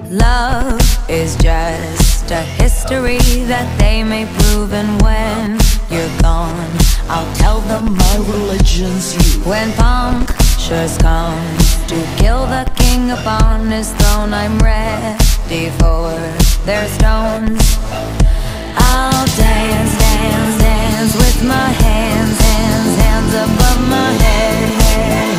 Love is just a history that they may prove, and when you're gone, I'll tell them my religion's you. When punctures come to kill the king upon his throne, I'm ready for their stones. I'll dance, dance, dance with my hands above my head.